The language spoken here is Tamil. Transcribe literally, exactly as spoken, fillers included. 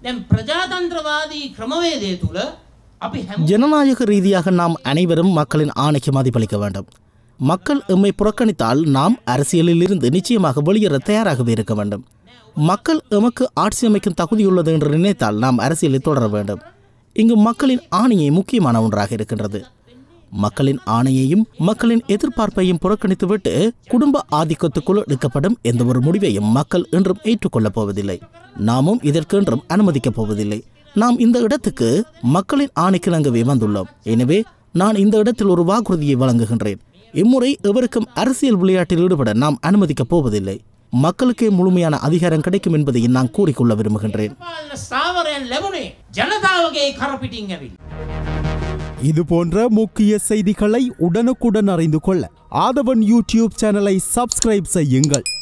ஜனநாயக ரீதியாக நாம் அனைவரும் மக்களின் ஆணைக்கு மதிப்பளிக்க வேண்டும். மக்கள் எம்மை புறக்கணித்தால் நாம் அரசியலில் இருந்து நிச்சயமாக வெளியேற தயாராகவே இருக்க வேண்டும். மக்கள் எமக்கு ஆட்சி அமைக்கும் தகுதியுள்ளது என்று நினைத்தால் நாம் அரசியலில் தொடர வேண்டும். இங்கு மக்களின் ஆணையை முக்கியமான ஒன்றாக இருக்கின்றது. மக்களின் ஆணையையும் மக்களின் எதிர்பார்ப்பையும் புறக்கணித்துவிட்டு குடும்ப ஆதிக்கத்துக்குள் எடுக்கப்படும் எந்த ஒரு முடிவையும் மக்கள் என்றும் ஏற்றுக்கொள்ளப் போவதில்லை. நாமும் இதற்கென்றும் அனுமதிக்கப் போவதில்லை. நாம் இந்த இடத்துக்கு மக்களின் ஆணைக்கு இணங்கவே வந்துள்ளோம். எனவே நான் இந்த இடத்தில் ஒரு வாக்குறுதியை வழங்குகின்றேன். இம்முறை எவருக்கும் அரசியல் விளையாட்டில் ஈடுபட நாம் அனுமதிக்கப் போவதில்லை. மக்களுக்கே முழுமையான அதிகாரம் கிடைக்கும் என்பதை நான் கூறிக்கொள்ள விரும்புகின்றேன். இது போன்ற முக்கிய செய்திகளை உடனுக்குடன் அறிந்து கொள்ள ஆதவன் யூடியூப் சேனலை சப்ஸ்கிரைப் செய்யுங்கள்.